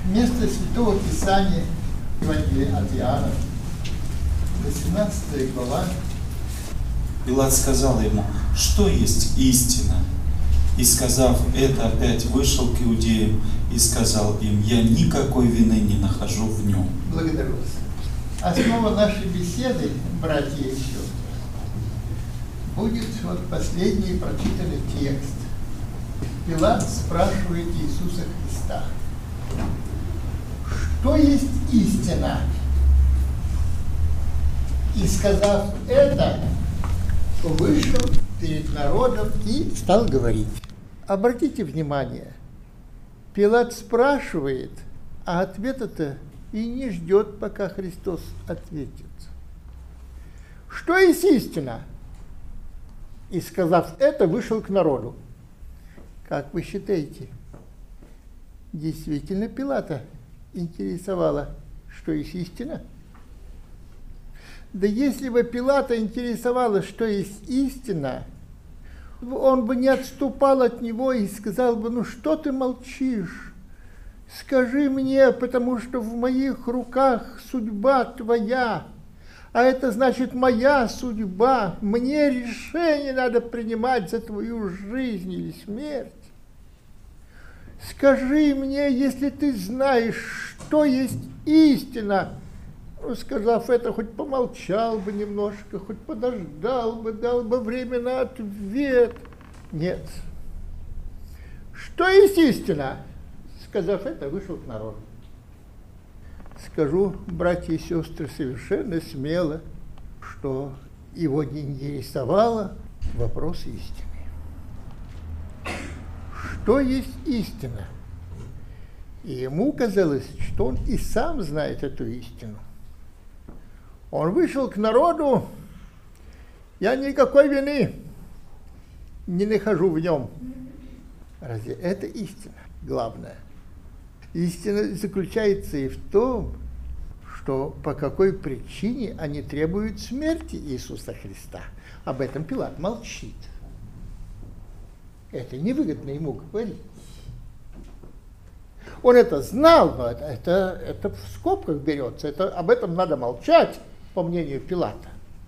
Место Святого Писания, Евангелие от Иоанна, 18 глава. Пилат сказал ему: что есть истина? И, сказав это, опять вышел к иудеям и сказал им: я никакой вины не нахожу в нем. Благодарю вас. Основа нашей беседы, братья и сестры, будет вот последний прочитанный текст. Пилат спрашивает Иисуса Христа: что есть истина? И, сказав это, вышел перед народом и стал говорить. Обратите внимание, Пилат спрашивает, а ответа-то и не ждет, пока Христос ответит. Что есть истина? И, сказав это, вышел к народу. Как вы считаете, действительно Пилата интересовало, что есть истина? Да если бы Пилата интересовало, что есть истина, он бы не отступал от него и сказал бы: ну что ты молчишь? Скажи мне, потому что в моих руках судьба твоя, а это значит моя судьба, мне решение надо принимать за твою жизнь или смерть. Скажи мне, если ты знаешь, что есть истина. Ну, сказав это, хоть помолчал бы немножко, хоть подождал бы, дал бы время на ответ. Нет. Что есть истина? Сказав это, вышел к народу. Скажу, братья и сестры, совершенно смело, что его не интересовало вопрос истины. Что есть истина? И ему казалось, что он и сам знает эту истину. Он вышел к народу: я никакой вины не нахожу в нем. Разве это истина? Главное. Истина заключается и в том, что по какой причине они требуют смерти Иисуса Христа. Об этом Пилат молчит. Это невыгодно ему говорить. Он это знал, но это в скобках берется. Об этом надо молчать, по мнению Пилата.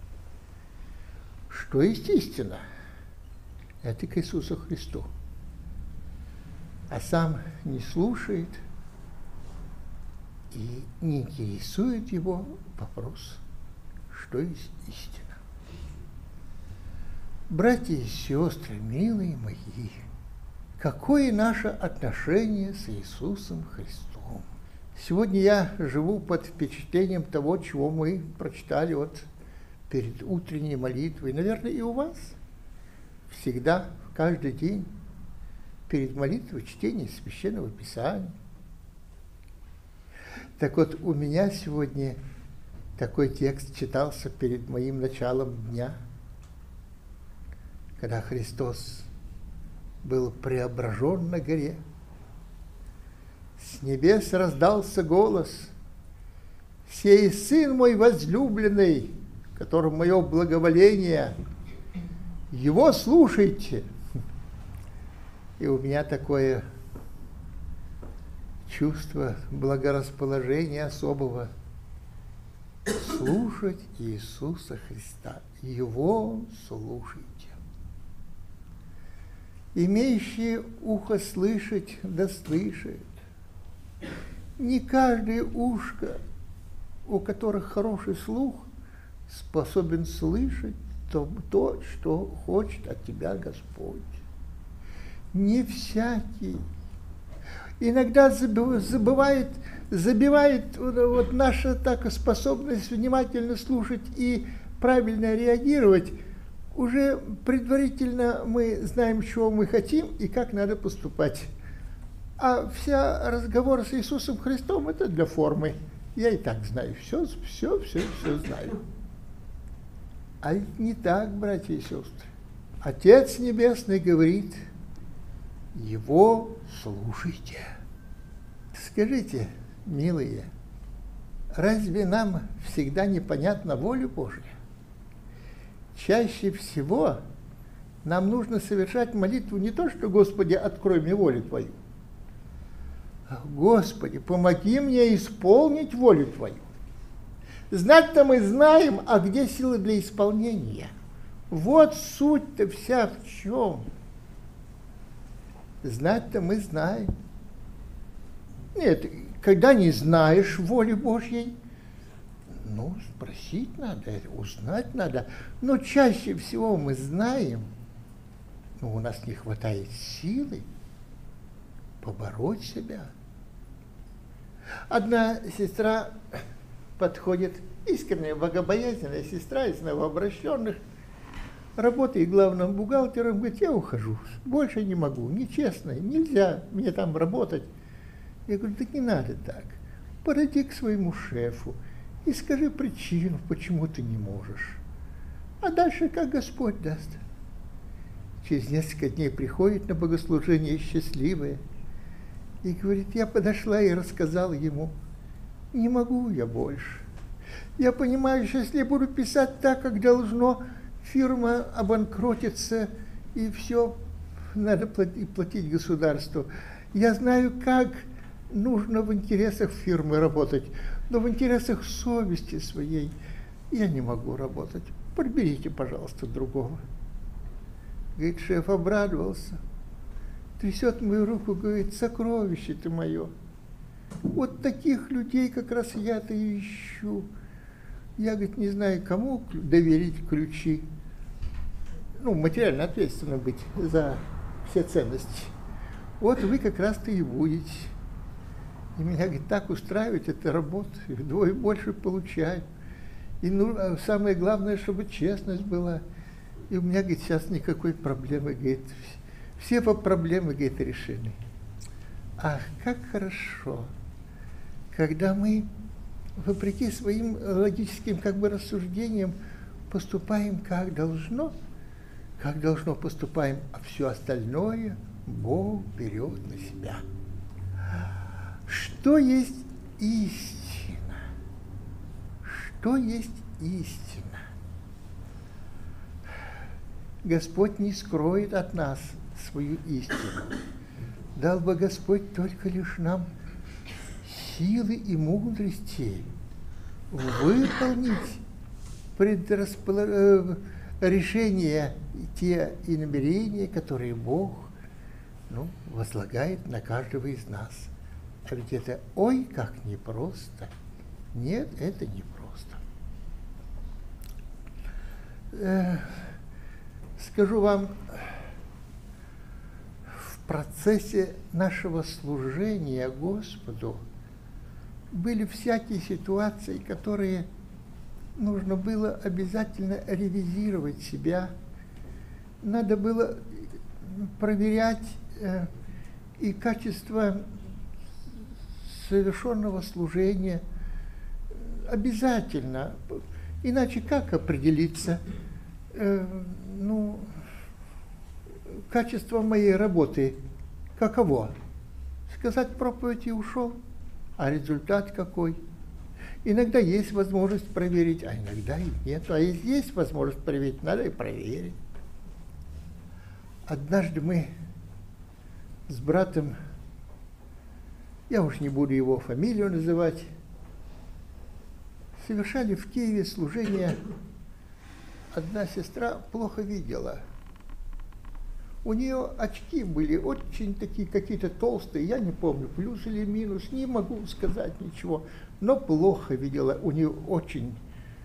Что есть истина? Это к Иисусу Христу. А сам не слушает и не интересует его вопрос, что есть истина. Братья и сестры, милые мои, какое наше отношение с Иисусом Христом? Сегодня я живу под впечатлением того, чего мы прочитали вот перед утренней молитвой. Наверное, и у вас всегда, каждый день, перед молитвой чтение Священного Писания. Так вот, у меня сегодня такой текст читался перед моим началом дня, когда Христос был преображен на горе. С небес раздался голос: «Сей Сын мой возлюбленный, в котором мое благоволение, Его слушайте». И у меня такое чувство благорасположения особого. Слушать Иисуса Христа. Его слушайте. Имеющие ухо слышать, да слышит. Не каждое ушко, у которых хороший слух, способен слышать то, что хочет от тебя Господь. Не всякий. Иногда забивает вот наша так способность внимательно слушать и правильно реагировать. Уже предварительно мы знаем, чего мы хотим и как надо поступать. А вся разговор с Иисусом Христом — это для формы. Я и так знаю, все знаю. А ведь не так, братья и сестры. Отец Небесный говорит: Его слушайте. Скажите, милые, разве нам всегда непонятна воля Божья? Чаще всего нам нужно совершать молитву не то, что «Господи, открой мне волю Твою», Господи, помоги мне исполнить волю Твою. Знать-то мы знаем, а где силы для исполнения? Вот суть-то вся в чем. Знать-то мы знаем. Нет, когда не знаешь воли Божьей, ну, спросить надо, узнать надо. Но чаще всего мы знаем, но у нас не хватает силы побороть себя. Одна сестра подходит, искренняя, богобоязненная сестра из новообращенных, работает главным бухгалтером, говорит, я ухожу, больше не могу, нечестно, нельзя мне там работать. Я говорю, так не надо так, подойди к своему шефу и скажи причину, почему ты не можешь. А дальше как Господь даст. Через несколько дней приходит на богослужение счастливая и говорит, я подошла и рассказала ему, не могу я больше. Я понимаю, что если я буду писать так, как должно, фирма обанкротится, и все, надо платить государству. Я знаю, как нужно в интересах фирмы работать, но в интересах совести своей я не могу работать. Подберите, пожалуйста, другого. Говорит, шеф обрадовался, трясет мою руку, говорит, сокровище ты мое. Вот таких людей как раз я-то и ищу. Я, говорит, не знаю, кому доверить ключи. Ну, материально ответственно быть за все ценности. Вот вы как раз-то и будете. И меня, говорит, так устраивает эта работа, вдвое больше получаю. И самое главное, чтобы честность была. И у меня, говорит, сейчас никакой проблемы, говорит, все проблемы, говорит, решены. Ах, как хорошо, когда мы, вопреки своим логическим как бы рассуждениям, поступаем как должно поступаем, а все остальное Бог берет на себя. Что есть истина? Что есть истина? Господь не скроет от нас свою истину. Дал бы Господь только лишь нам силы и мудрости выполнить решения те и намерения, которые Бог возлагает на каждого из нас. А ведь это ой, как непросто. Нет, это непросто. Скажу вам, в процессе нашего служения Господу были всякие ситуации, которые нужно было обязательно ревизировать себя. Надо было проверять и качество совершенного служения. Обязательно. Иначе как определиться? Качество моей работы каково? Сказать проповедь и ушел, а результат какой? Иногда есть возможность проверить, а иногда и нет. А если есть возможность проверить, надо и проверить. Однажды мы с братом, я уж не буду его фамилию называть, совершали в Киеве служение. Одна сестра плохо видела. У нее очки были очень такие, какие-то толстые, я не помню, плюс или минус, не могу сказать ничего, но плохо видела. У нее очень,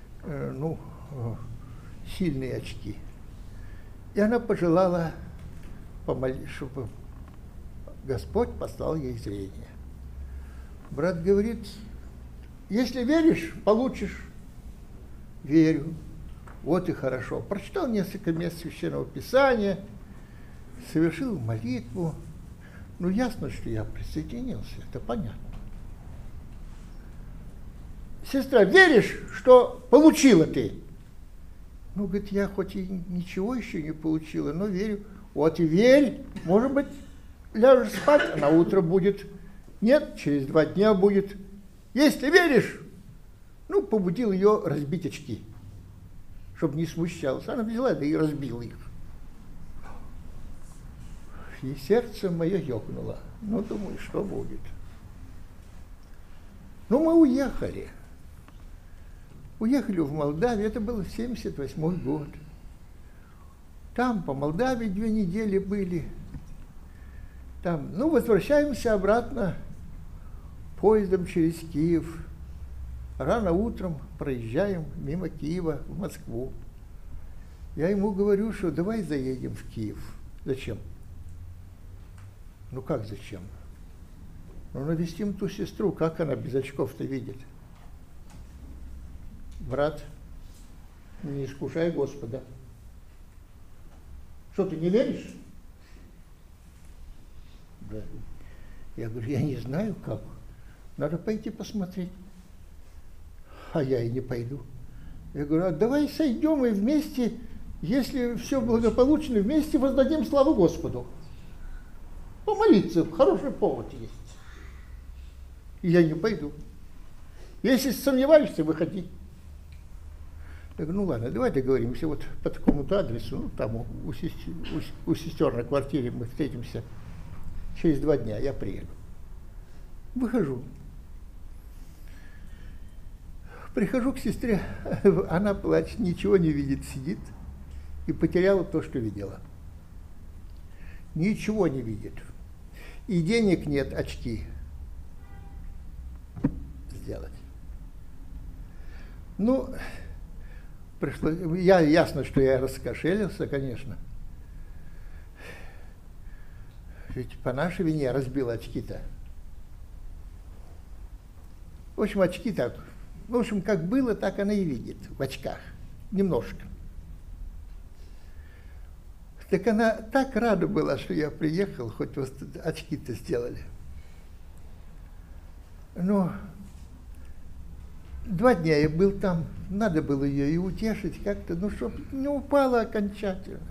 сильные очки. И она пожелала помолиться, чтобы Господь послал ей зрение. Брат говорит, если веришь, получишь. Верю. Вот и хорошо. Прочитал несколько мест Священного Писания, совершил молитву. Ясно, что я присоединился, это понятно. Сестра, веришь, что получила ты? Говорит, я хоть и ничего еще не получила, но верю. Вот и верь, может быть, ляжешь спать, а на утро будет. Нет, через 2 дня будет. Если веришь, побудил ее разбить очки, чтобы не смущалась. Она взяла, да и разбила их. И сердце мое ёкнуло. Думаю, что будет. Ну, мы уехали. Уехали в Молдавию, это был 1978 год. Там по Молдавии 2 недели были. Там, ну, возвращаемся обратно поездом через Киев. Рано утром проезжаем мимо Киева в Москву. Я ему говорю, что давай заедем в Киев. Зачем? Ну как зачем? Ну навестим ту сестру, как она без очков-то видит. Брат, не искушай Господа. Что, ты не веришь? Да. Я говорю, я не знаю как. Надо пойти посмотреть. А я и не пойду. Я говорю, а давай сойдем и вместе, если все благополучно, вместе воздадим славу Господу. Помолиться, хороший повод есть. И я не пойду. Если сомневаешься, выходи. Я говорю, ну ладно, давай договоримся вот по такому-то адресу, ну там у сестер на квартире мы встретимся через 2 дня, я приеду. Выхожу. Прихожу к сестре, она плачет, ничего не видит, сидит и потеряла то, что видела. Ничего не видит. И денег нет очки сделать. Ну, пришло, ясно, что я раскошелился, конечно. Ведь по нашей вине разбил очки-то. В общем, очки так. В общем, как было, так она и видит в очках. Немножко. Так она так рада была, что я приехал, хоть вот очки-то сделали. Но 2 дня я был там, надо было ее и утешить как-то, ну, чтоб не упала окончательно.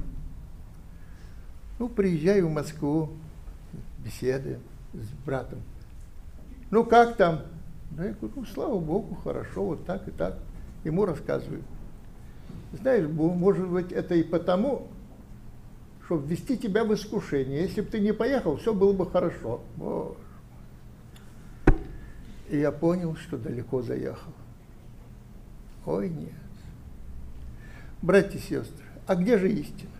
Ну, приезжаю в Москву, беседуем с братом. Ну, как там? Да я говорю, ну, слава Богу, хорошо, вот так и так. Ему рассказываю. Знаешь, может быть, это и потому, чтобы ввести тебя в искушение. Если бы ты не поехал, все было бы хорошо. Боже. И я понял, что далеко заехал. Ой, нет. Братья и сестры, а где же истина?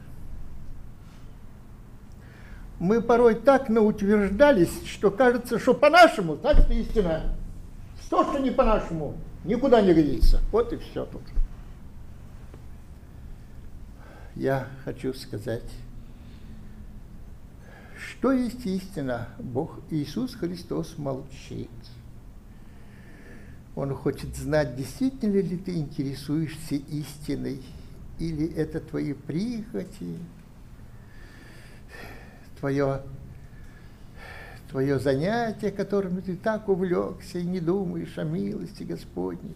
Мы порой так наутверждались, что кажется, что по-нашему, так истина. То, что не по-нашему, никуда не годится. Вот и все тут. Я хочу сказать, что есть истина. Бог Иисус Христос молчит. Он хочет знать, действительно ли ты интересуешься истиной, или это твои прихоти, твое занятие, которым ты так увлекся и не думаешь о милости Господней.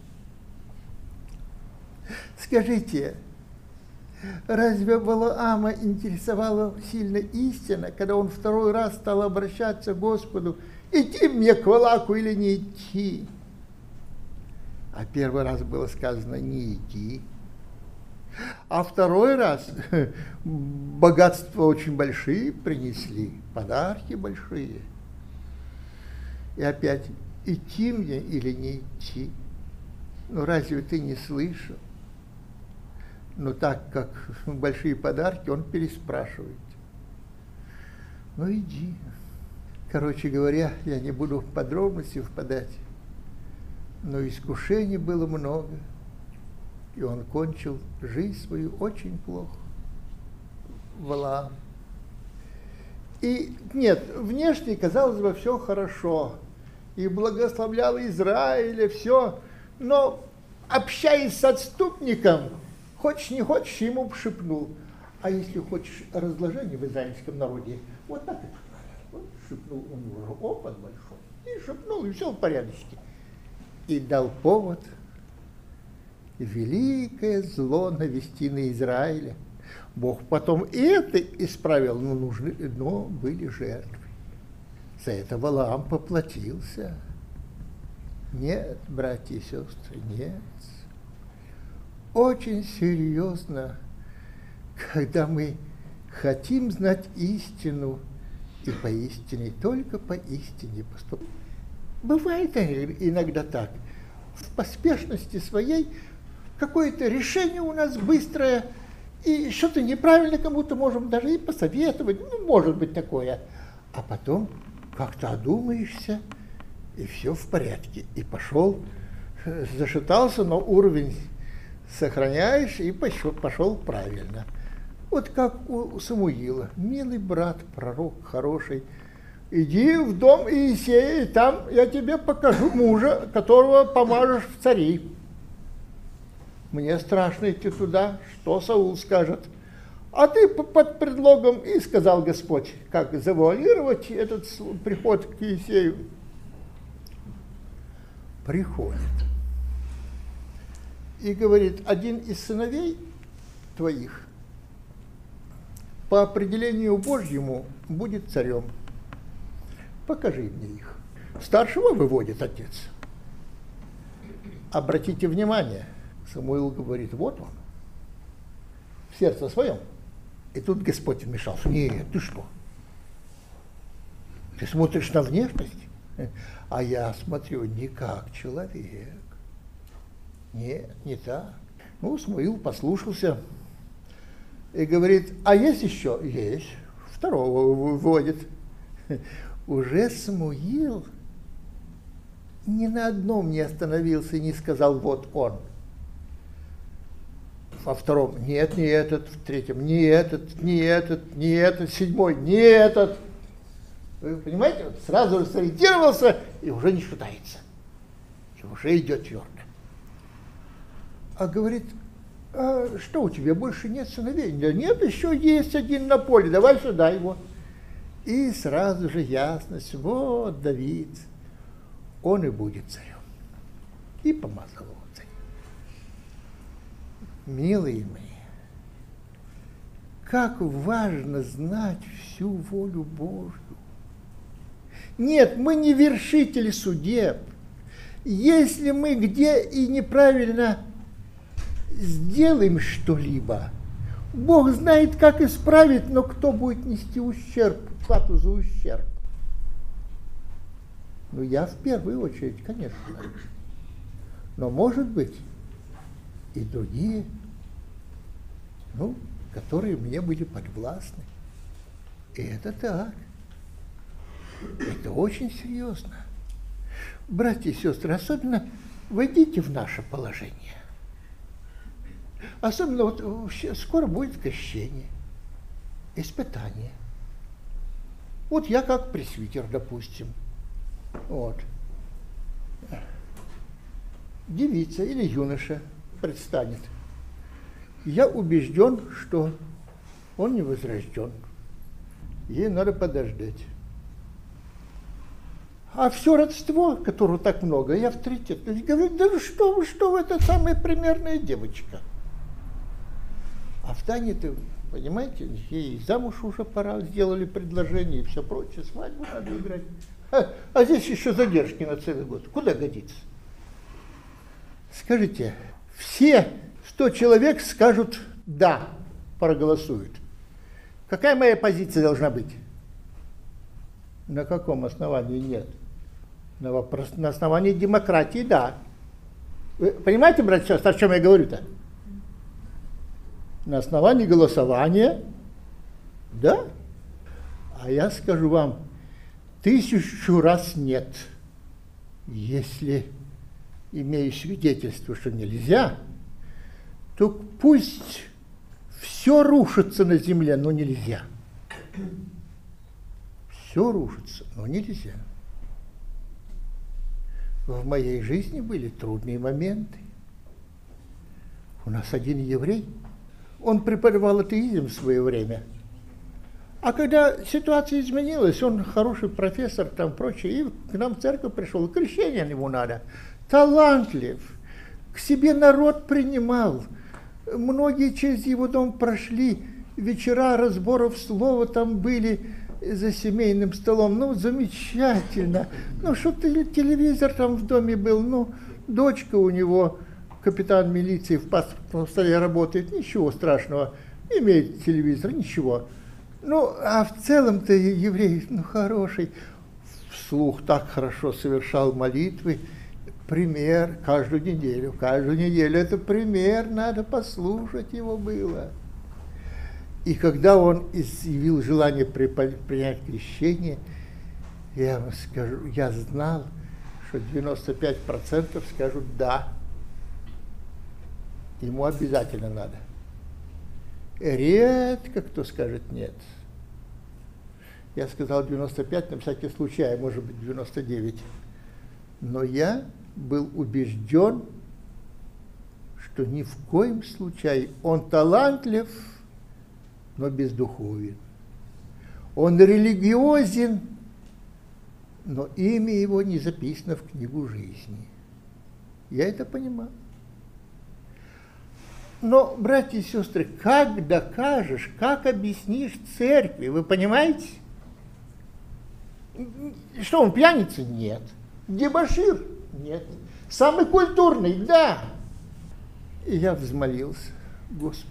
Скажите, разве Валаама интересовала сильно истина, когда он 2-й раз стал обращаться к Господу, идти мне к Валаку или не идти? А 1-й раз было сказано не идти. А 2-й раз богатства очень большие принесли, подарки большие. И опять, идти мне или не идти? Ну, разве ты не слышал? Но так как большие подарки, он переспрашивает. Ну, иди. Короче говоря, я не буду в подробности впадать, но искушений было много, и он кончил жизнь свою очень плохо. Валаам. И нет, внешне, казалось бы, все хорошо. И благословлял Израиля, все. Но, общаясь с отступником, хочешь не хочешь, ему шепнул. А если хочешь разложение в израильском народе, вот так это. Вот шепнул, он уже опыт большой. И шепнул, и все в порядке. И дал повод великое зло навести на Израиля. Бог потом и это исправил, но были жертвы. За это Валаам поплатился. Нет, братья и сестры, нет. Очень серьезно, когда мы хотим знать истину, и поистине, только по истине поступаем. Бывает иногда так. В поспешности своей какое-то решение у нас быстрое, и что-то неправильно кому-то можем даже и посоветовать, ну, может быть такое. А потом как-то одумаешься, и все в порядке. И пошел, зашатался, но уровень сохраняешь, и пошел правильно. Вот как у Самуила. Милый брат, пророк хороший, иди в дом Иисея, и там я тебе покажу мужа, которого помажешь в цари. Мне страшно идти туда, что Саул скажет. А ты под предлогом, и сказал Господь, как завуалировать этот приход к Иисею. Приходит. И говорит, один из сыновей твоих по определению Божьему будет царем. Покажи мне их. Старшего выводит отец. Обратите внимание, Самуил говорит, вот он, в сердце своем. И тут Господь вмешался. Нет, ты что? Ты смотришь на внешность? А я смотрю не как человек. Нет, не так. Ну, Самуил послушался и говорит, а есть еще? Есть. Второго выводит. Уже Самуил ни на одном не остановился и не сказал, вот он. Во втором, нет, не этот, в третьем, не этот, не этот, не этот, седьмой, не этот. Вы понимаете, вот сразу сориентировался и уже не шатается. И уже идет твердо. А говорит, а что у тебя, больше нет сыновей? Да нет, еще есть один на поле, давай сюда его. И сразу же ясность, вот Давид, он и будет царем. И помазал его царем. Милые мои, как важно знать всю волю Божью. Нет, мы не вершители судеб. Если мы где и неправильно сделаем что-либо, Бог знает, как исправить, но кто будет нести ущерб, плату за ущерб? Ну, я в первую очередь, конечно. Но, может быть, и другие, ну, которые мне были подвластны. И это так. Это очень серьезно. Братья и сестры, особенно войдите в наше положение. Особенно вот скоро будет крещение, испытание. Вот я как пресвитер, допустим. Вот. Девица или юноша предстанет. Я убежден, что он не возрожден. Ей надо подождать. А все родство, которого так много, и авторитет, говорю, да что вы, это самая примерная девочка. А в Тане-то, понимаете, ей замуж уже пора, сделали предложение и все прочее, свадьбу надо играть. А здесь еще задержки на целый год. Куда годится? Скажите, все 100 человек скажут «да», проголосуют. Какая моя позиция должна быть? На каком основании нет? На основании демократии, да. Вы понимаете, братья и сестры, о чем я говорю-то? На основании голосования, да. А я скажу вам, 1000 раз нет. Если имею свидетельство, что нельзя, то пусть все рушится на земле, но нельзя. Все рушится, но нельзя. В моей жизни были трудные моменты. У нас один еврей, он преподавал атеизм в свое время. А когда ситуация изменилась, он хороший профессор, там прочее, и к нам в церковь пришел, крещение ему надо. Талантлив, к себе народ принимал. Многие через его дом прошли, вечера разборов слова там были за семейным столом. Ну, замечательно. Ну, что-то телевизор там в доме был. Ну, дочка у него, капитан милиции, в паспортном столе работает. Ничего страшного. Имеет телевизор, ничего. Ну, а в целом-то еврей, ну, хороший. В вслух так хорошо совершал молитвы. Пример каждую неделю. Каждую неделю это пример, надо послушать его было. И когда он изъявил желание принять крещение, я вам скажу, я знал, что 95% скажут «да». Ему обязательно надо. Редко кто скажет «нет». Я сказал 95, на всякий случай, а может быть 99. Но я был убежден, что ни в коем случае он талантлив, но бездуховен. Он религиозен, но имя его не записано в книгу жизни. Я это понимаю. Но, братья и сестры, как докажешь, как объяснишь церкви, вы понимаете? Что, он пьяница? Нет. Дебошир? Нет. Самый культурный? Да. И я взмолился Господу.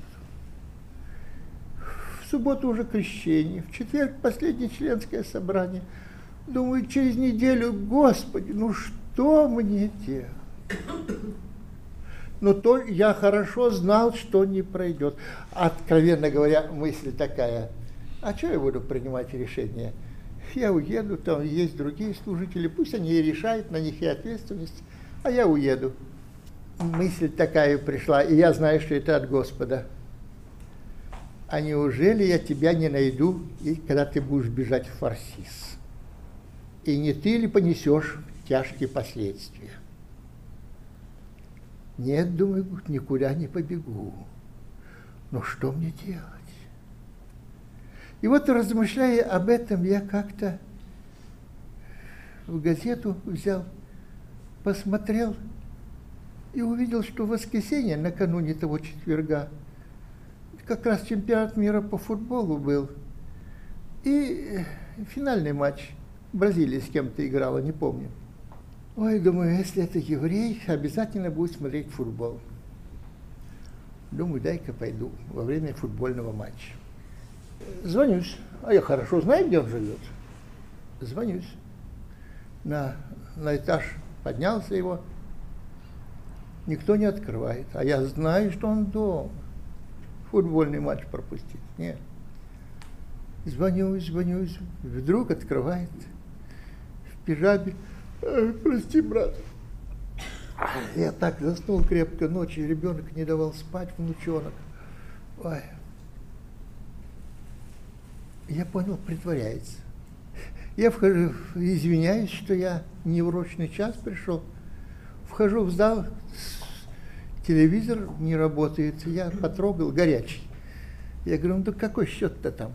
В субботу уже крещение, в четверг последнее членское собрание. Думаю, через неделю, Господи, ну что мне делать? Но то я хорошо знал, что не пройдет. Откровенно говоря, мысль такая, а что я буду принимать решение? Я уеду, там есть другие служители, пусть они и решают, на них и ответственность, а я уеду. Мысль такая пришла, и я знаю, что это от Господа. А неужели я тебя не найду, и когда ты будешь бежать в Фарсис? И не ты ли понесешь тяжкие последствия? Нет, думаю, никуда не побегу. Но что мне делать? И вот, размышляя об этом, я как-то в газету взял, посмотрел и увидел, что в воскресенье, накануне того четверга, как раз чемпионат мира по футболу был. И финальный матч. Бразилия с кем-то играла, не помню. Ой, думаю, если это еврей, обязательно будет смотреть футбол. Думаю, дай-ка пойду во время футбольного матча. Звонюсь, а я хорошо знаю, где он живет. Звонюсь. На этаж поднялся его. Никто не открывает. А я знаю, что он дома. Футбольный матч пропустить. Нет. Звонюсь. Вдруг открывает. В пижаме. Прости, брат. Я так заснул крепко ночью. Ребенок не давал спать, внучонок. Ой. Я понял, притворяется. Я вхожу, извиняюсь, что я не в урочный час пришел. Вхожу в зал, телевизор не работает. Я потрогал, горячий. Я говорю, ну да какой счет-то там?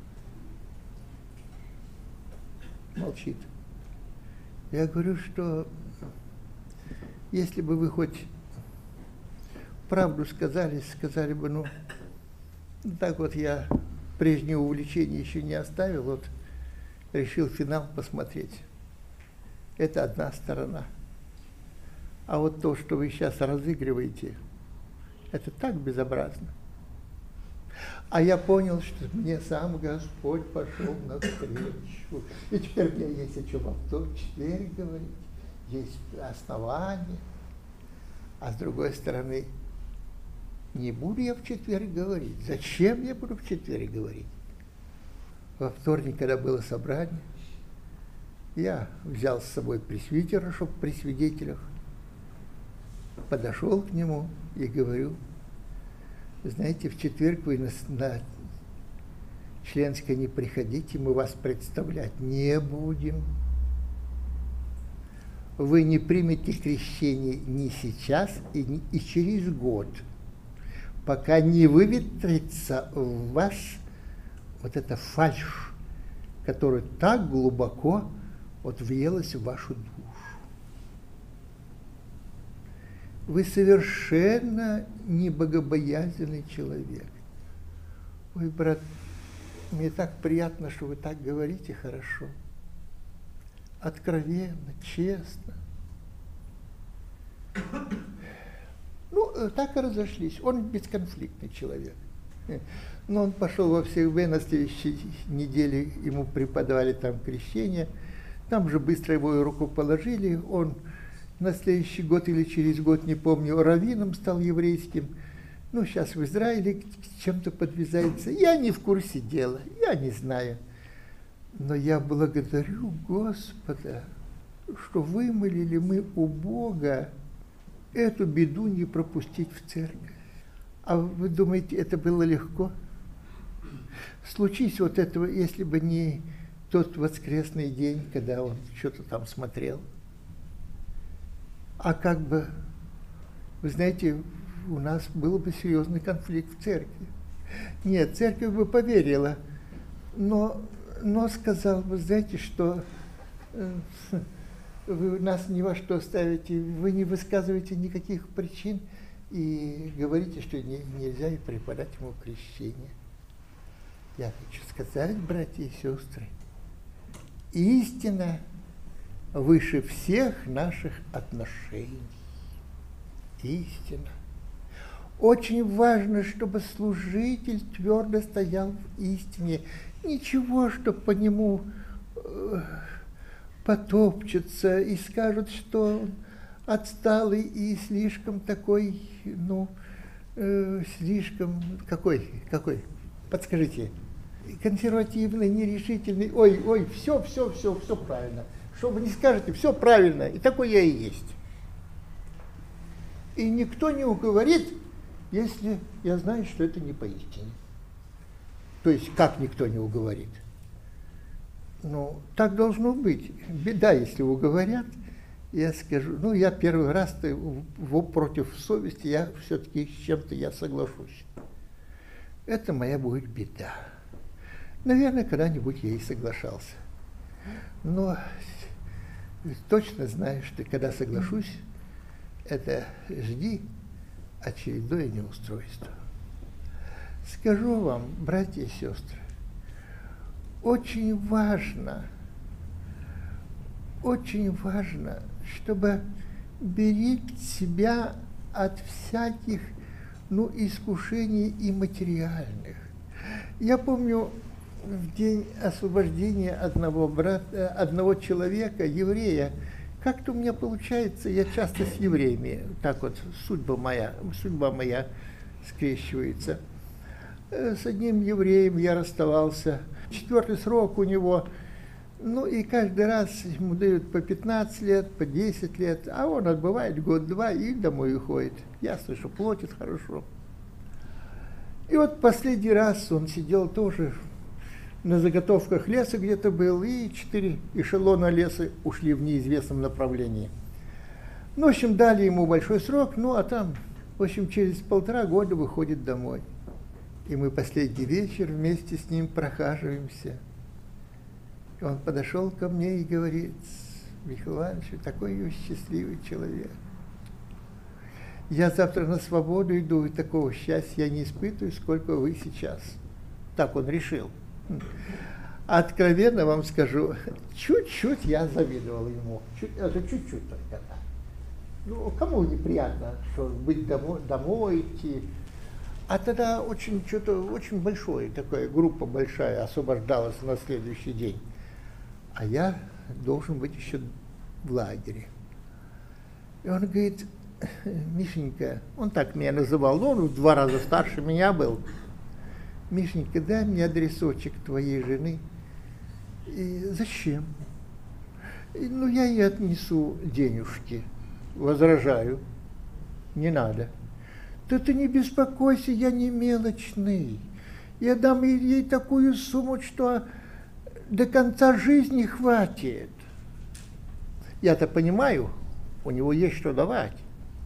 Молчит. Я говорю, что если бы вы хоть правду сказали бы, ну так вот я прежнее увлечение еще не оставил, вот решил финал посмотреть. Это одна сторона. А вот то, что вы сейчас разыгрываете, это так безобразно. А я понял, что мне сам Господь пошел навстречу. И теперь у меня есть о чем в четверг говорить, есть основания. А с другой стороны, не буду я в четверг говорить. Зачем я буду в четверг говорить? Во вторник, когда было собрание, я взял с собой пресвитера, чтобы при свидетелях, подошел к нему и говорю, знаете, в четверг вы на членское не приходите, мы вас представлять не будем. Вы не примете крещение ни сейчас и через год, пока не выветрится в вас вот эта фальшь, которая так глубоко вот въелась в вашу душу. Вы совершенно не богобоязненный человек. Ой, брат, мне так приятно, что вы так говорите хорошо. Откровенно, честно. Ну, так и разошлись. Он бесконфликтный человек. Но он пошел во всех на следующей неделе, ему преподавали там крещение. Там же быстро его руку положили, он на следующий год или через год, не помню, раввином стал еврейским. Ну, сейчас в Израиле к чем-то подвязается. Я не в курсе дела, я не знаю. Но я благодарю Господа, что вымолили мы у Бога эту беду не пропустить в церковь. А вы думаете, это было легко? Случись вот этого, если бы не тот воскресный день, когда он что-то там смотрел. А как бы, вы знаете, у нас был бы серьезный конфликт в церкви. Нет, церковь бы поверила, но сказал бы, знаете, что вы нас ни во что ставите, вы не высказываете никаких причин и говорите, что нельзя и преподать ему крещение. Я хочу сказать, братья и сестры, истина выше всех наших отношений. Истина. Очень важно, чтобы служитель твердо стоял в истине. Ничего, что по нему потопчется и скажут, что он отсталый и слишком такой, слишком какой, подскажите, консервативный, нерешительный. Ой, все правильно. Что вы не скажете, все правильно, и такой я и есть. И никто не уговорит, если я знаю, что это не поистине. То есть, как никто не уговорит? Ну, так должно быть. Беда, если уговорят, я скажу, я первый раз против совести, я все-таки с чем-то я соглашусь. Это моя будет беда. Наверное, когда-нибудь я и соглашался. Но точно знаю, что когда соглашусь, это жди очередное неустройство. Скажу вам, братья и сестры, очень важно, чтобы беречь себя от всяких, искушений и материальных. Я помню, в день освобождения одного человека, еврея, как-то у меня получается, я часто с евреями, так вот, судьба моя скрещивается. С одним евреем я расставался, 4-й срок у него, и каждый раз ему дают по 15 лет, по 10 лет, а он отбывает год-два и домой уходит. Ясно, что платит хорошо. И вот последний раз он сидел тоже на заготовках леса где-то был, и 4 эшелона леса ушли в неизвестном направлении. В общем, дали ему большой срок, а там, в общем, через 1,5 года выходит домой. И мы последний вечер вместе с ним прохаживаемся. И он подошел ко мне и говорит: Михаил Иванович, такой я счастливый человек. Я завтра на свободу иду, и такого счастья я не испытываю, сколько вы сейчас. Так он решил. Откровенно вам скажу, чуть-чуть я завидовал ему. Это чуть-чуть только. Кому неприятно, что быть домой идти. А тогда очень большое, такая группа большая освобождалась на следующий день. А я должен быть еще в лагере. И он говорит: Мишенька, он так меня называл, он в 2 раза старше меня был. Мишенька, дай мне адресочек твоей жены. И зачем? Я ей отнесу денежки. Возражаю. Не надо. Да ты не беспокойся, я не мелочный. Я дам ей такую сумму, что до конца жизни хватит. Я-то понимаю, у него есть что давать.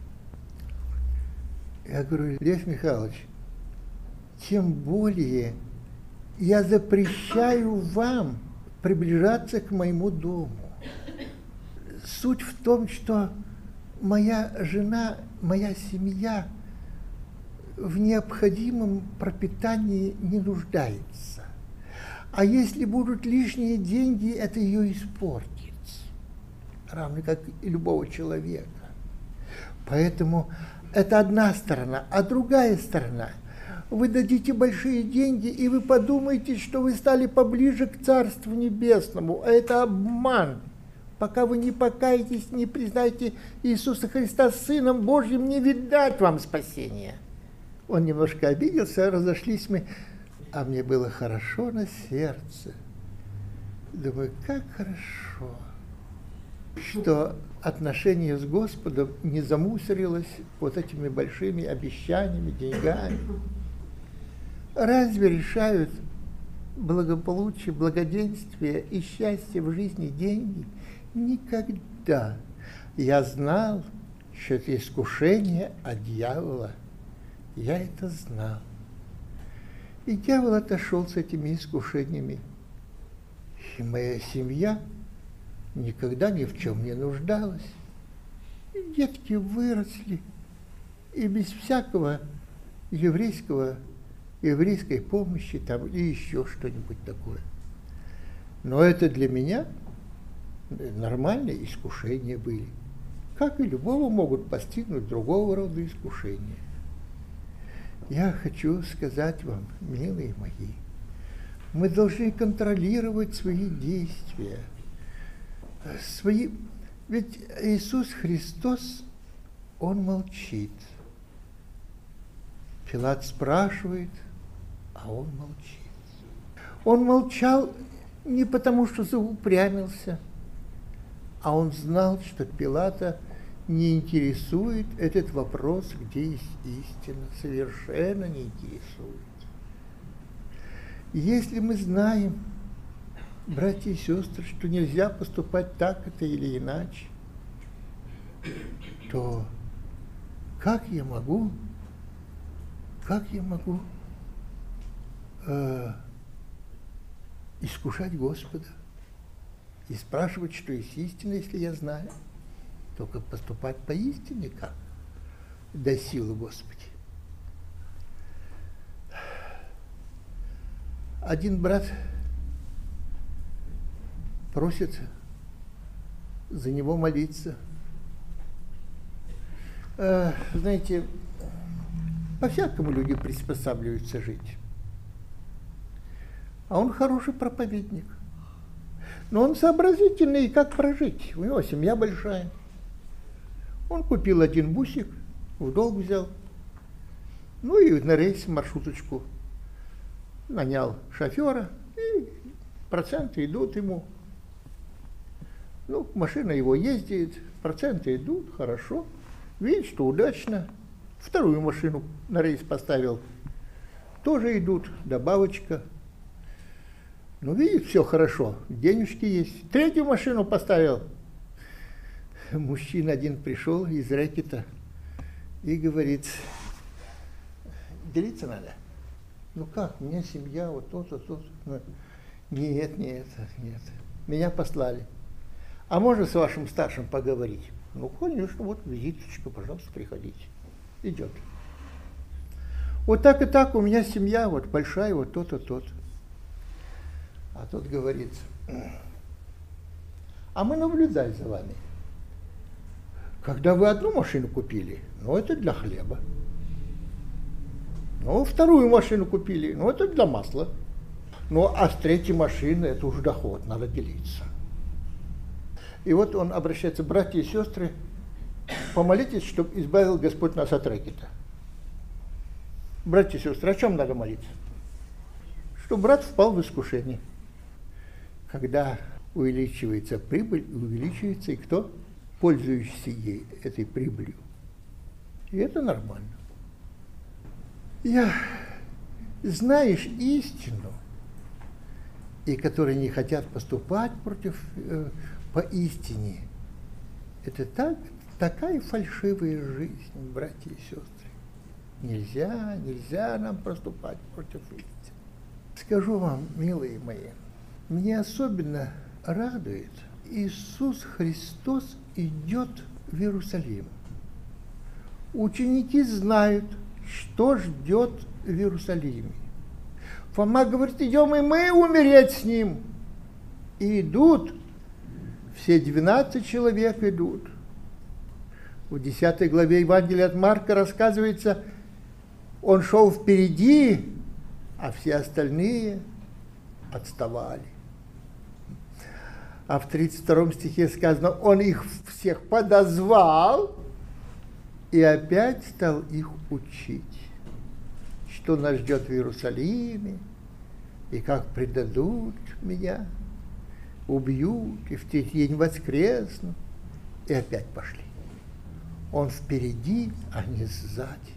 Я говорю: Лев Михайлович, тем более я запрещаю вам приближаться к моему дому. Суть в том, что моя жена, моя семья в необходимом пропитании не нуждается. А если будут лишние деньги, это ее испортит, равно как и любого человека. Поэтому это одна сторона. А другая сторона: вы дадите большие деньги, и вы подумаете, что вы стали поближе к Царству Небесному. А это обман. Пока вы не покаетесь, не признаете Иисуса Христа Сыном Божьим, не видать вам спасения. Он немножко обиделся, разошлись мы, а мне было хорошо на сердце. Думаю, как хорошо, что отношение с Господом не замусорилось вот этими большими обещаниями, деньгами. Разве решают благополучие, благоденствие и счастье в жизни деньги? Никогда. Я знал, что это искушение от дьявола. Я это знал. И дьявол отошел с этими искушениями. И моя семья никогда ни в чем не нуждалась. И детки выросли. И без всякого еврейской помощи там, и еще что-нибудь такое. Но это для меня нормальные искушения были. Как и любого могут постигнуть другого рода искушения. Я хочу сказать вам, милые мои, мы должны контролировать свои действия. Ведь Иисус Христос, Он молчит. Пилат спрашивает, а Он молчит. Он молчал не потому, что заупрямился, а он знал, что Пилата не интересует этот вопрос, где есть истина, совершенно не интересует. Если мы знаем, братья и сестры, что нельзя поступать так это или иначе, то как я могу искушать Господа и спрашивать, что есть истина, если я знаю? Только поступать по истине как? Дай силу, Господи. Один брат просит за него молиться. Знаете, по-всякому люди приспосабливаются жить. А он хороший проповедник. Но он сообразительный, как прожить. У него семья большая. Он купил один бусик, в долг взял. Ну и на рейс маршруточку нанял шофера, и проценты идут ему. Ну, машина его ездит, проценты идут, хорошо. Видит, что удачно. Вторую машину на рейс поставил. Тоже идут, добавочка. Ну, видит, все хорошо, денежки есть. Третью машину поставил. Мужчина один пришел из рэкета и говорит, делиться надо. Ну как, у меня семья, вот то-то, то-то. Нет. Меня послали. А можно с вашим старшим поговорить? Ну, конечно, вот визиточка, пожалуйста, приходите. Идет. Вот так и так, у меня семья вот большая, вот то-то, то-то. А тот говорит, а мы наблюдаем за вами. Когда вы одну машину купили, ну это для хлеба. Ну, вторую машину купили, ну это для масла. Ну, а с третьей машины это уже доход, надо делиться. И вот он обращается, братья и сестры, помолитесь, чтобы избавил Господь нас от рэкета. Братья и сестры, о чем надо молиться? Чтобы брат впал в искушение. Когда увеличивается прибыль, увеличивается и кто? Пользующийся ей, этой прибылью. И это нормально. Знаешь истину, и которые не хотят поступать по истине, это такая фальшивая жизнь, братья и сестры. Нельзя нам поступать против истины. Скажу вам, милые мои, мне особенно радует, Иисус Христос идет в Иерусалим. Ученики знают, что ждет в Иерусалиме. Фома говорит, идем и мы умереть с ним. И идут, все 12 человек идут. В 10 главе Евангелия от Марка рассказывается, он шел впереди, а все остальные отставали. А в 32 стихе сказано, он их всех подозвал и опять стал их учить, что нас ждет в Иерусалиме, и как предадут меня, убьют, и в третий день воскресну. И опять пошли. Он впереди, а не сзади.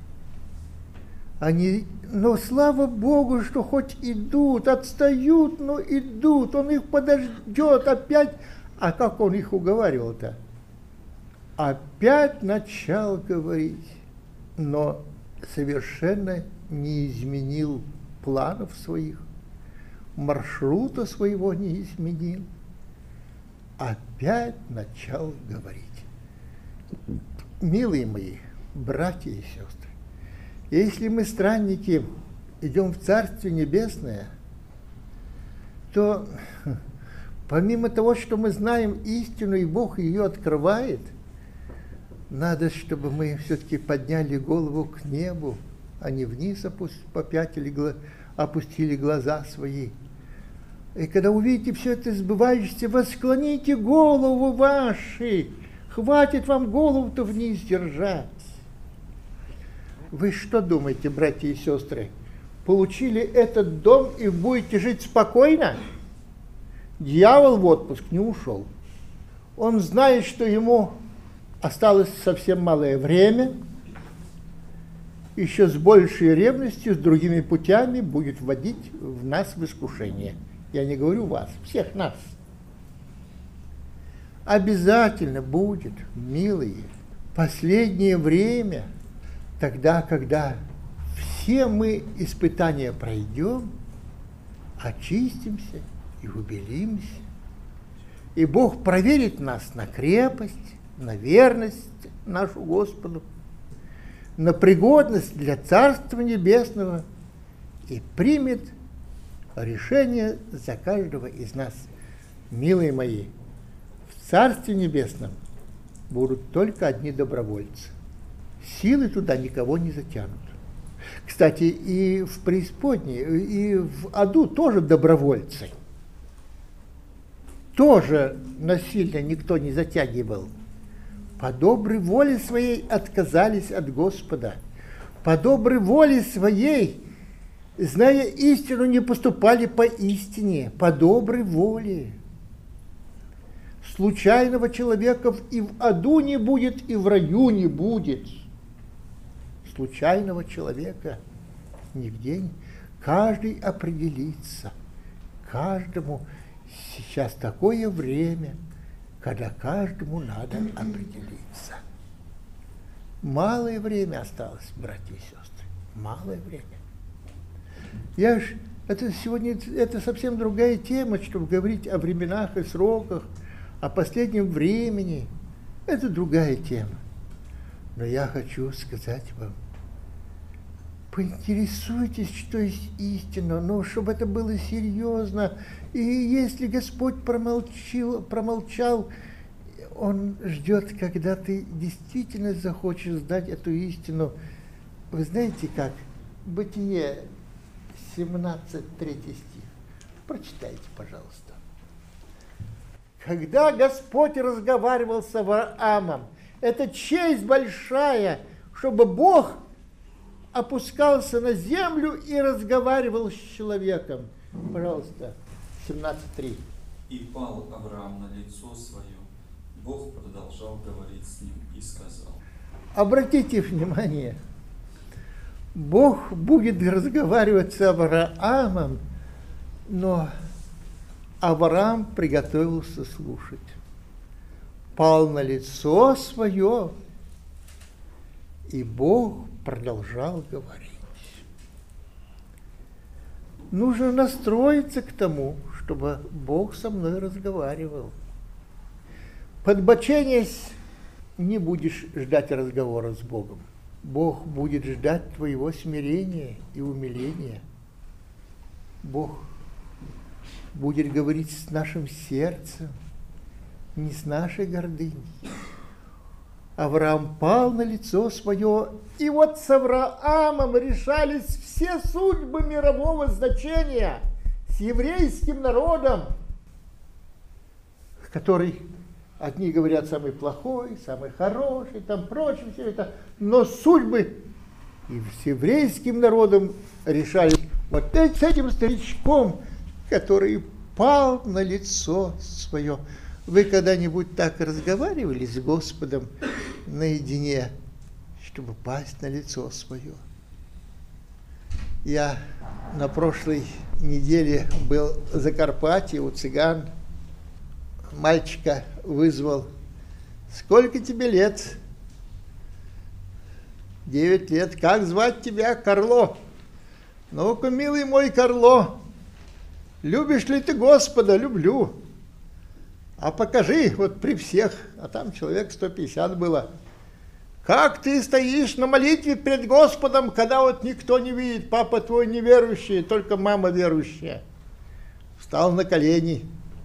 Но слава Богу, что хоть идут, отстают, но идут. Он их подождет опять. А как он их уговаривал-то? Опять начал говорить, но совершенно не изменил планов своих, маршрута своего не изменил. Опять начал говорить. Милые мои, братья и сестры, если мы, странники, идем в Царствие Небесное, то помимо того, что мы знаем истину, и Бог ее открывает, надо, чтобы мы все-таки подняли голову к небу, а не вниз опустили глаза свои. И когда увидите все это сбывающееся, восклоните голову ваши. Хватит вам голову-то вниз держать. Вы что думаете, братья и сестры? Получили этот дом и будете жить спокойно? Дьявол в отпуск не ушел. Он знает, что ему осталось совсем малое время. Еще с большей ревностью, с другими путями будет вводить в нас в искушение. Я не говорю вас, всех нас. Обязательно будет, милые, последнее время, тогда, когда все мы испытания пройдем, очистимся и убелимся. И Бог проверит нас на крепость, на верность нашу Господу, на пригодность для Царства Небесного и примет решение за каждого из нас. Милые мои, в Царстве Небесном будут только одни добровольцы. Силы туда никого не затянут. Кстати, и в преисподней, и в аду тоже добровольцы. Тоже насильно никто не затягивал. По доброй воле своей отказались от Господа. По доброй воле своей, зная истину, не поступали по истине, по доброй воле. Случайного человека и в аду не будет, и в раю не будет. Случайного человека нигде. Каждый определится. Каждому сейчас такое время, когда каждому надо определиться. Малое время осталось, братья и сестры. Малое время. Сегодня это совсем другая тема, чтобы говорить о временах и сроках, о последнем времени. Это другая тема. Но я хочу сказать вам, поинтересуйтесь, что есть истина, но чтобы это было серьезно. И если Господь промолчал, Он ждет, когда ты действительно захочешь знать эту истину. Вы знаете как? Бытие 17, 3 стих. Прочитайте, пожалуйста. Когда Господь разговаривал с Авраамом, это честь большая, чтобы Бог опускался на землю и разговаривал с человеком. Пожалуйста, 17.3. И пал Авраам на лицо свое. Бог продолжал говорить с ним и сказал. Обратите внимание, Бог будет разговаривать с Авраамом, но Авраам приготовился слушать. Пал на лицо свое, и Бог продолжал говорить. Нужно настроиться к тому, чтобы Бог со мной разговаривал. Подбоченясь, не будешь ждать разговора с Богом. Бог будет ждать твоего смирения и умиления. Бог будет говорить с нашим сердцем, не с нашей гордыней. Авраам пал на лицо свое, и вот с Авраамом решались все судьбы мирового значения, с еврейским народом. который, одни говорят, самый плохой, самый хороший, там прочее, все это, но судьбы и с еврейским народом решали вот с этим старичком, который пал на лицо свое. Вы когда-нибудь так разговаривали с Господом наедине, чтобы пасть на лицо свое? Я на прошлой неделе был в Закарпатье у цыган. Мальчика вызвал. Сколько тебе лет? 9 лет. Как звать тебя? Карло. Ну-ка, милый мой Карло, любишь ли ты Господа? Люблю. А покажи, вот при всех, а там человек 150 было. Как ты стоишь на молитве перед Господом, когда вот никто не видит, папа твой неверующий, только мама верующая. Встал на колени.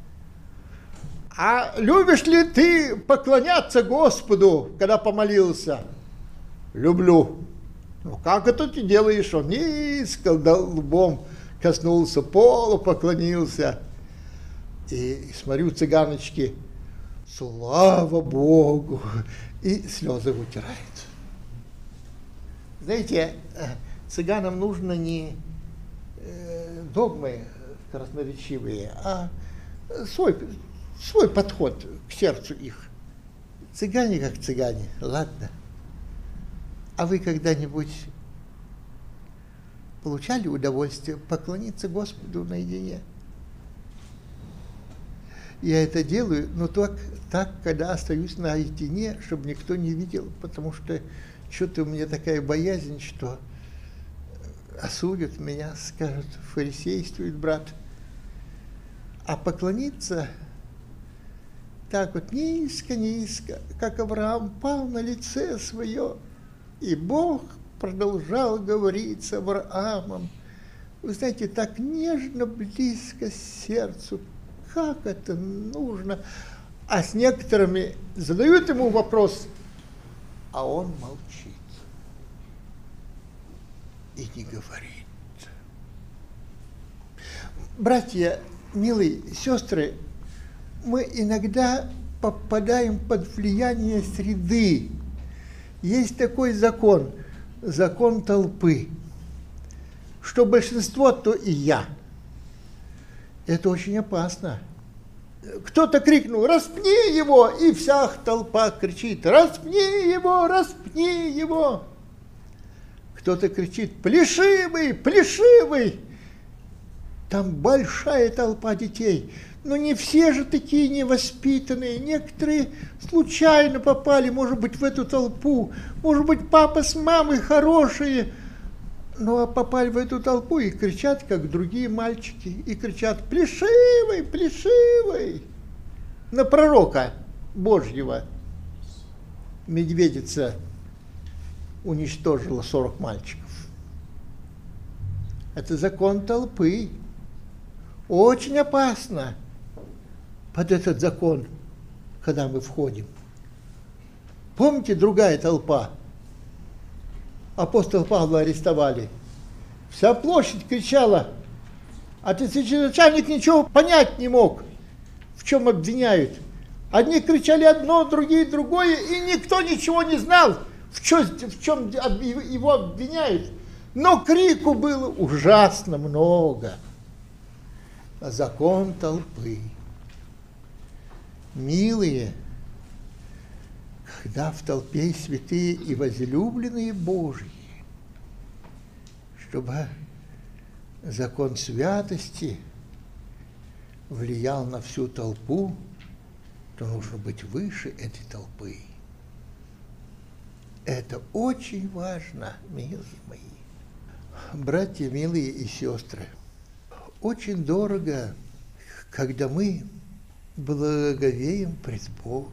А любишь ли ты поклоняться Господу, когда помолился? Люблю. Ну как это ты делаешь? Он низко лбом коснулся пола, поклонился. И смотрю, цыганочки, слава Богу, и слезы вытирают. Знаете, цыганам нужно не догмы красноречивые, а свой подход к сердцу их. Цыгане как цыгане, ладно. А вы когда-нибудь получали удовольствие поклониться Господу наедине? Я это делаю, но только так, когда остаюсь наедине, чтобы никто не видел, потому что что-то у меня такая боязнь, что осудят меня, скажут, фарисействует брат. А поклониться так вот низко-низко, как Авраам пал на лице свое, и Бог продолжал говорить с Авраамом. Вы знаете, так нежно, близко сердцу, как это нужно. А с некоторыми задают ему вопрос, а он молчит и не говорит. Братья, милые сестры, мы иногда попадаем под влияние среды. Есть такой закон, закон толпы. Что большинство, то и я. Это очень опасно. Кто-то крикнул, распни его, и вся толпа кричит, распни его, распни его. Кто-то кричит, плешивый, плешивый. Там большая толпа детей. Но не все же такие невоспитанные. Некоторые случайно попали, может быть, в эту толпу. Может быть, папа с мамой хорошие. Ну, а попали в эту толпу и кричат, как другие мальчики. И кричат, плешивый, плешивый. На пророка Божьего. Медведица уничтожила 40 мальчиков. Это закон толпы. Очень опасно под этот закон, когда мы входим. Помните, другая толпа? Апостола Павла арестовали. Вся площадь кричала, а тысяченачальник ничего понять не мог, в чем обвиняют. Одни кричали одно, другие другое, и никто ничего не знал, в чем его обвиняют. Но крику было ужасно много. Закон толпы. Милые, когда в толпе святые и возлюбленные Божьи, чтобы закон святости влиял на всю толпу, то нужно быть выше этой толпы. Это очень важно, милые мои. Братья, милые и сестры, очень дорого, когда мы благоговеем пред Богом.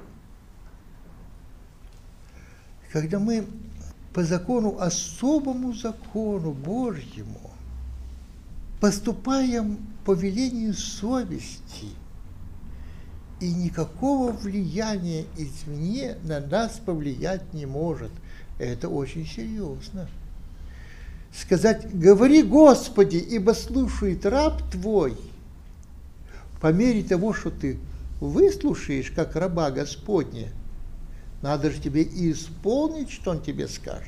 Когда мы по закону, особому закону Божьему, поступаем по велению совести, и никакого влияния извне на нас повлиять не может. Это очень серьезно. Сказать, говори, Господи, ибо слушает раб Твой, по мере того, что ты выслушаешь, как раба Господня, надо же тебе и исполнить, что он тебе скажет.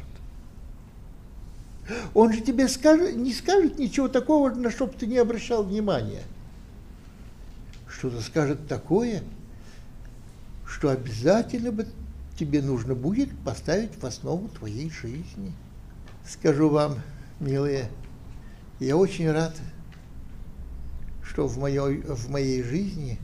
Он же тебе не скажет ничего такого, на что бы ты не обращал внимания. Что-то скажет такое, что обязательно бы тебе нужно будет поставить в основу твоей жизни. Скажу вам, милые, я очень рад, что в моей жизни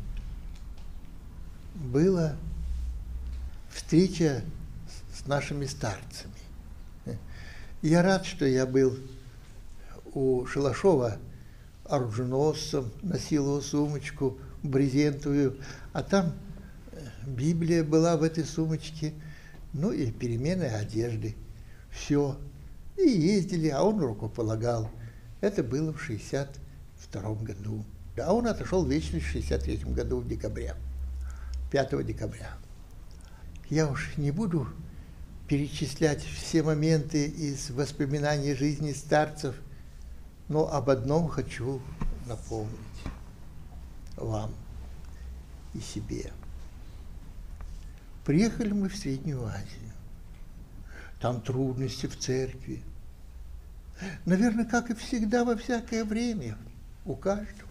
была встреча с нашими старцами. Я рад, что я был у Шалашова оруженосцем, носил его сумочку брезентовую, а там Библия была в этой сумочке, ну и перемены одежды. Все. И ездили, а он рукополагал. Это было в 1962 году. А он отошел в вечность в 1963 году в декабре, 5 декабря. Я уж не буду перечислять все моменты из воспоминаний жизни старцев, но об одном хочу напомнить вам и себе. Приехали мы в Среднюю Азию. Там трудности в церкви. Наверное, как и всегда во всякое время, у каждого.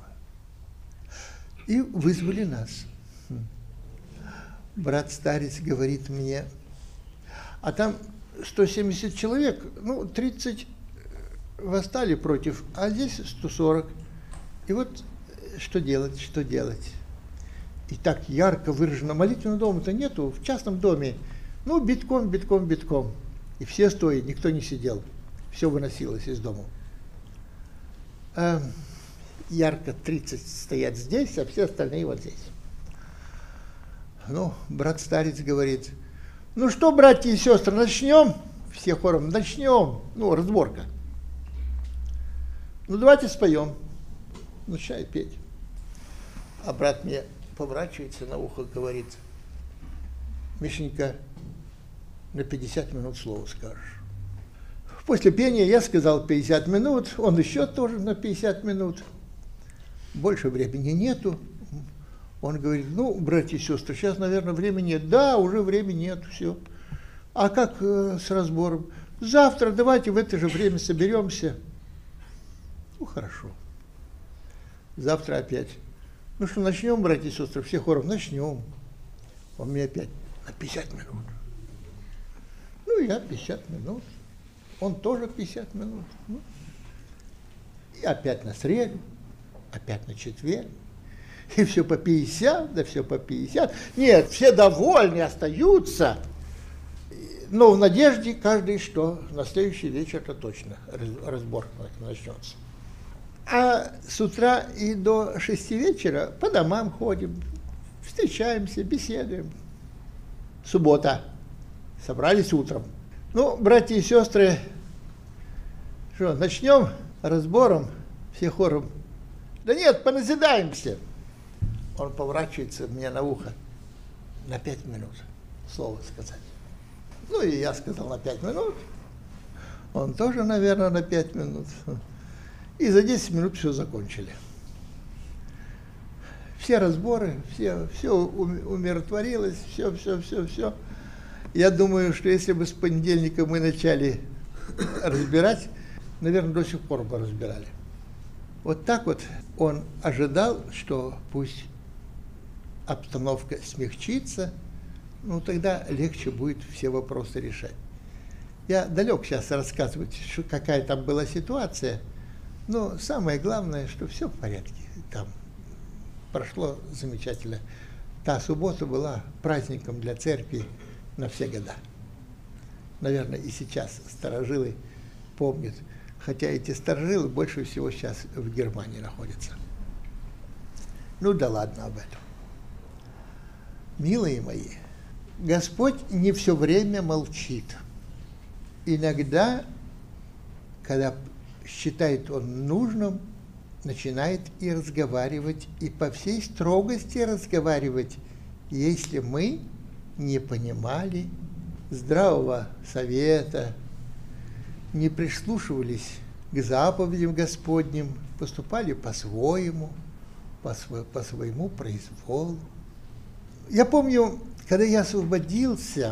И вызвали нас. Брат-старец говорит мне, а там 170 человек, 30 восстали против, а здесь 140. И вот что делать? И так ярко выражено, молитвенного дома-то нету, в частном доме, битком. И все стоят, никто не сидел, все выносилось из дома. Ярко 30 стоят здесь, а все остальные вот здесь. Брат-старец говорит, что, братья и сестры, начнем? Все хором, начнем. Разборка. Давайте споем. Начинает петь. А брат мне поворачивается на ухо, говорит, Мишенька, на 50 минут слово скажешь. После пения я сказал 50 минут, он еще тоже на 50 минут. Больше времени нету. Он говорит, братья и сестры, сейчас, наверное, времени нет. Да, уже времени нет, все. А как с разбором? Завтра давайте в это же время соберемся. Хорошо. Завтра опять. Что, начнем, братья и сестры, все хором, начнем. Он мне опять на 50 минут. Я 50 минут. Он тоже 50 минут. И опять на среду, опять на четверг. И все по 50, да все по 50. Нет, все довольны, остаются. Но в надежде каждый, что на следующий вечер это точно разборка начнется. А с утра и до 6 вечера по домам ходим, встречаемся, беседуем. Суббота. Собрались утром. Братья и сестры, что, начнем разбором, все хором. Да нет, поназидаемся. Он поворачивается мне на ухо. На 5 минут слово сказать. И я сказал на 5 минут. Он тоже, наверное, на 5 минут. И за 10 минут все закончили. Все разборы, все умиротворилось, все. Я думаю, что если бы с понедельника мы начали разбирать, наверное, до сих пор бы разбирали. Вот так вот он ожидал, что пусть обстановка смягчится, тогда легче будет все вопросы решать. Я далек сейчас рассказывать, какая там была ситуация, но самое главное, что все в порядке. Там прошло замечательно. Та суббота была праздником для церкви на все года. Наверное, и сейчас старожилы помнят, хотя эти старожилы больше всего сейчас в Германии находятся. Да ладно об этом. Милые мои, Господь не все время молчит. Иногда, когда считает Он нужным, начинает и разговаривать, и по всей строгости разговаривать, если мы не понимали здравого совета, не прислушивались к заповедям Господним, поступали по-своему, по своему произволу. Я помню, когда я освободился,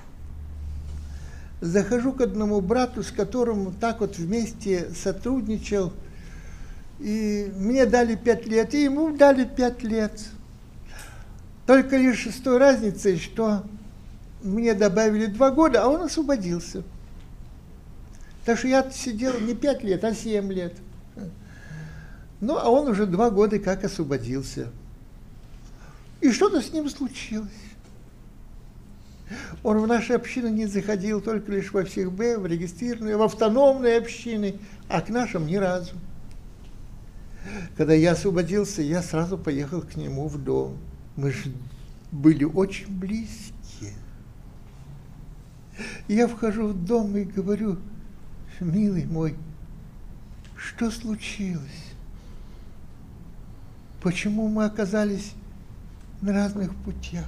захожу к одному брату, с которым так вот вместе сотрудничал, и мне дали 5 лет, и ему дали 5 лет. Только лишь с той разницей, что мне добавили 2 года, а он освободился. Так что я сидел не 5 лет, а 7 лет. Ну, а он уже 2 года как освободился. И что-то с ним случилось. Он в наши общины не заходил, только лишь во всех Б, в регистрированные, в автономные общины, а к нашим ни разу. Когда я освободился, я сразу поехал к нему в дом. Мы же были очень близкие. Я вхожу в дом и говорю: милый мой, что случилось? Почему мы оказались на разных путях?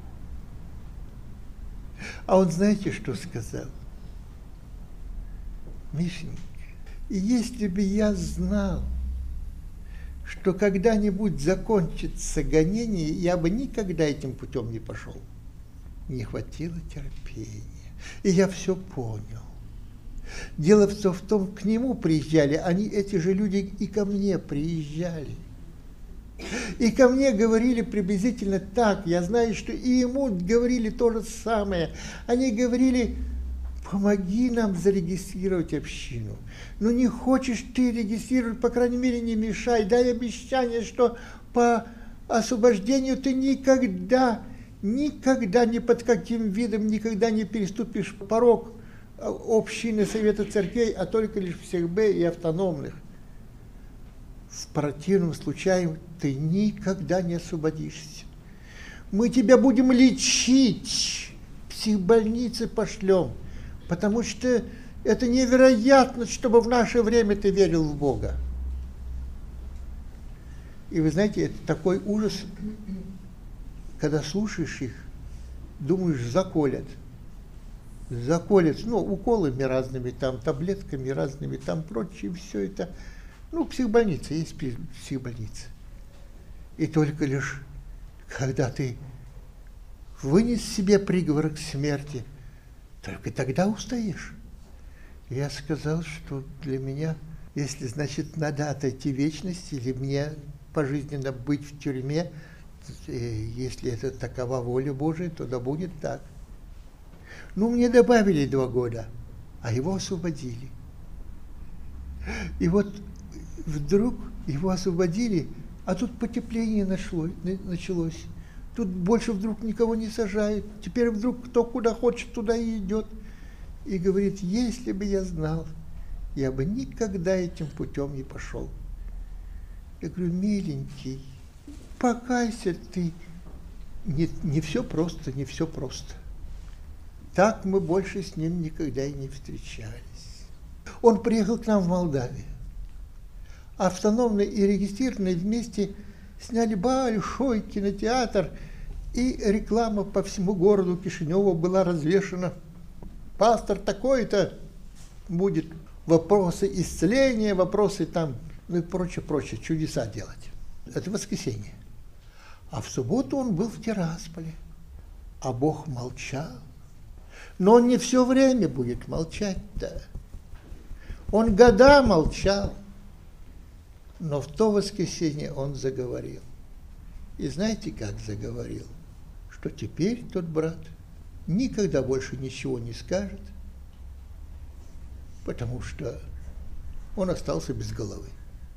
А он, знаете, что сказал? Мишенька, если бы я знал, что когда-нибудь закончится гонение, я бы никогда этим путем не пошел. Не хватило терпения. И я все понял. Дело в том, к нему приезжали, эти же люди и ко мне приезжали. И ко мне говорили приблизительно так. Я знаю, что и ему говорили то же самое. Они говорили: помоги нам зарегистрировать общину. Ну не хочешь ты регистрировать, по крайней мере, не мешай. Дай обещание, что по освобождению ты никогда ни под каким видом никогда не переступишь порог общины Совета Церквей, а только лишь всех Б и автономных. В противном случае ты никогда не освободишься. Мы тебя будем лечить, в психбольницы пошлем, потому что это невероятно, чтобы в наше время ты верил в Бога. И вы знаете, это такой ужас, когда слушаешь их, думаешь, заколят. Заколят, ну, уколами разными, там, таблетками разными, там, прочее, все это. Ну, психбольница, есть психбольница. И только лишь, когда ты вынес себе приговор к смерти, только тогда устоишь. Я сказал, что для меня, если, значит, надо отойти в вечность, или мне пожизненно быть в тюрьме, если это такова воля Божия, то да будет так. Ну, мне добавили 2 года, а его освободили. И вот вдруг его освободили, а тут потепление началось. Тут больше вдруг никого не сажают. Теперь вдруг кто куда хочет, туда и идет. И говорит: если бы я знал, я бы никогда этим путем не пошел. Я говорю: миленький, покайся ты. Не все просто, не все просто. Так мы больше с ним никогда и не встречались. Он приехал к нам в Молдавию. Автономный и регистрированный вместе сняли большой кинотеатр, и реклама по всему городу Кишиневу была развешена. Пастор такой-то будет вопросы исцеления, вопросы там, ну и прочее, чудеса делать. Это воскресенье. А в субботу он был в Тирасполе, а Бог молчал. Но он не все время будет молчать-то. Он года молчал. Но в то воскресенье он заговорил. И знаете, как заговорил? Что теперь тот брат никогда больше ничего не скажет, потому что он остался без головы.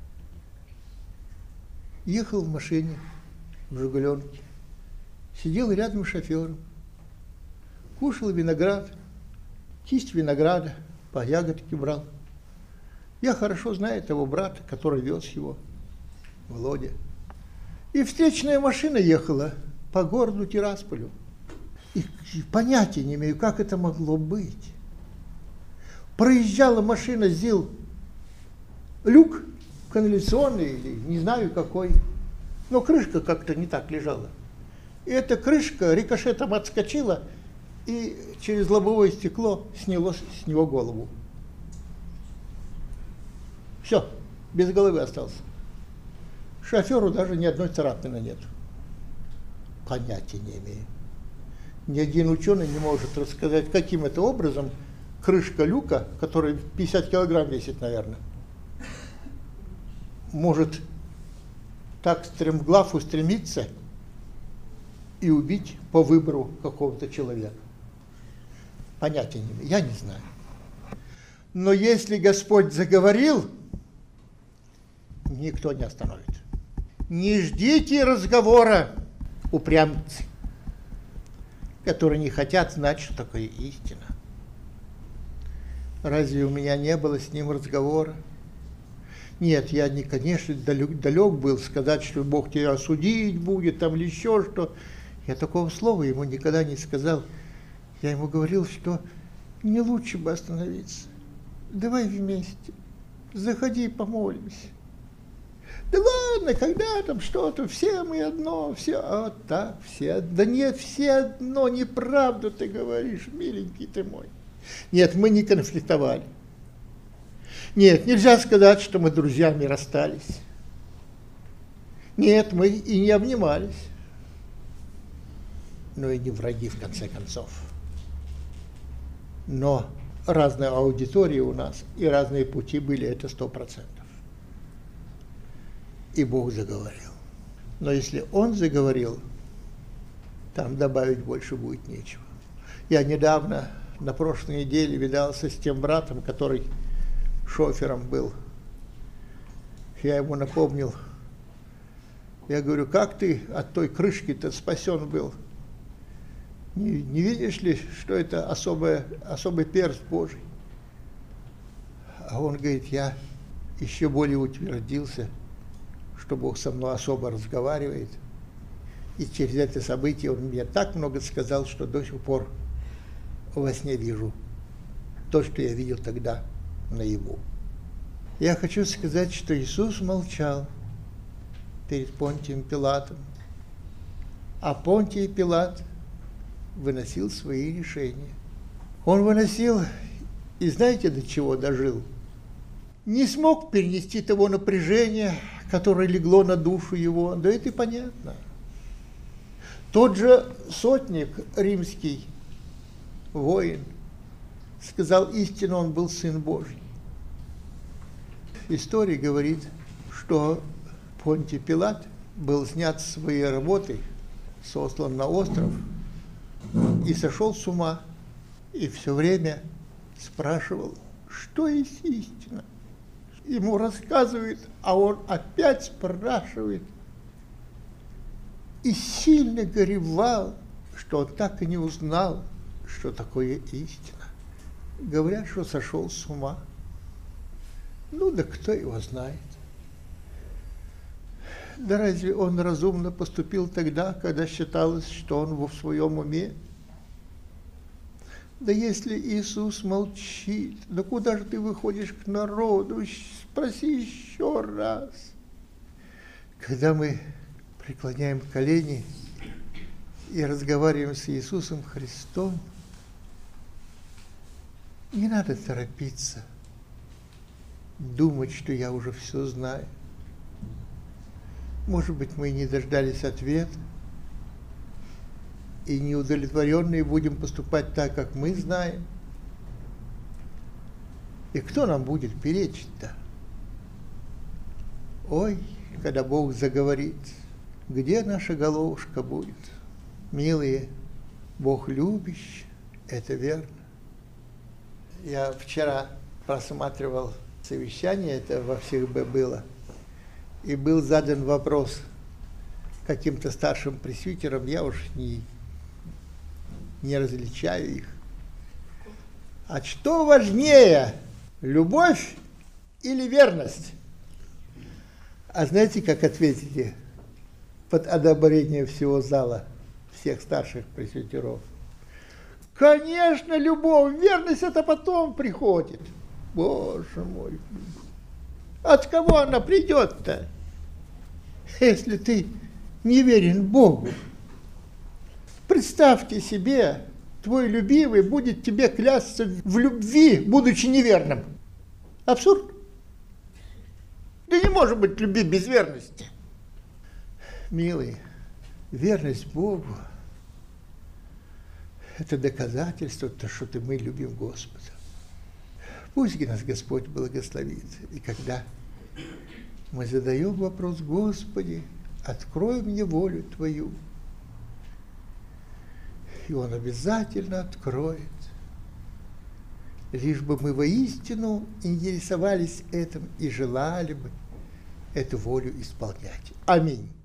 Ехал в машине, в «Жигуленке», сидел рядом с шофером, кушал виноград, кисть винограда, по ягодке брал. Я хорошо знаю того брата, который вез его, Володя. И встречная машина ехала по городу Тирасполю. И понятия не имею, как это могло быть. Проезжала машина ЗИЛ, люк канализационный, или не знаю какой, но крышка как-то не так лежала. И эта крышка рикошетом отскочила и через лобовое стекло сняло с него голову. Все, без головы остался. Шоферу даже ни одной царапины нет. Понятия не имею. Ни один ученый не может рассказать, каким это образом крышка люка, которая 50 килограмм весит, наверное, может так стремглав устремиться и убить по выбору какого-то человека. Понятия не имею, я не знаю. Но если Господь заговорил, никто не остановит. Не ждите разговора, упрямцы, которые не хотят знать, что такое истина. Разве у меня не было с ним разговора? Нет, я, конечно, далек был сказать, что Бог тебя осудить будет, там или еще что. Я такого слова ему никогда не сказал. Я ему говорил, что не лучше бы остановиться. Давай вместе, заходи и помолимся. Да ладно, когда там что-то, все мы одно, все, а так, все, да нет, все одно, неправду ты говоришь, миленький ты мой. Нет, мы не конфликтовали. Нет, нельзя сказать, что мы друзьями расстались. Нет, мы и не обнимались. Но и не враги, в конце концов. Но разные аудитории у нас и разные пути были, это 100%. И Бог заговорил. Но если Он заговорил, там добавить больше будет нечего. Я недавно, на прошлой неделе, видался с тем братом, который шофером был. Я ему напомнил. Я говорю, как ты от той крышки-то спасен был? Не видишь ли, что это особый перст Божий? А он говорит, я еще более утвердился, что Бог со мной особо разговаривает. И через это событие Он мне так много сказал, что до сих пор во сне вижу то, что я видел тогда наяву. Я хочу сказать, что Иисус молчал перед Понтием Пилатом, а Понтий Пилат выносил свои решения. Он выносил, и знаете, до чего дожил? Не смог перенести того напряжения, которое легло на душу его, да это и понятно. Тот же сотник римский, воин, сказал истину, он был Сын Божий. История говорит, что Понтий Пилат был снят с своей работы, сослан на остров и сошел с ума. И все время спрашивал, что есть истина. Ему рассказывают, а он опять спрашивает. И сильно горевал, что он так и не узнал, что такое истина. Говорят, что сошел с ума. Ну да кто его знает. Да разве он разумно поступил тогда, когда считалось, что он в своем уме? Да если Иисус молчит, да куда же ты выходишь к народу? Спроси еще раз. Когда мы преклоняем колени и разговариваем с Иисусом Христом, не надо торопиться, думать, что я уже все знаю. Может быть, мы не дождались ответа, и неудовлетворенные будем поступать так, как мы знаем. И кто нам будет перечить-то? Ой, когда Бог заговорит, где наша головушка будет? Милые, Бог любящий, это верно. Я вчера просматривал совещание, это во всех было, и был задан вопрос каким-то старшим пресвитерам, я уж не различаю их. А что важнее, любовь или верность? А знаете, как ответите под одобрение всего зала, всех старших пресвитеров? Конечно, любовь, верность это потом приходит. Боже мой, от кого она придет-то, если ты не верен Богу? Представьте себе, твой любимый будет тебе клясться в любви, будучи неверным. Абсурд. Да не может быть любви без верности. Милые, Верность Богу – это доказательство, что мы любим Господа. Пусть нас Господь благословит. И когда мы задаем вопрос: Господи, открой мне волю Твою, и Он обязательно откроет, лишь бы мы воистину интересовались этим и желали бы эту волю исполнять. Аминь.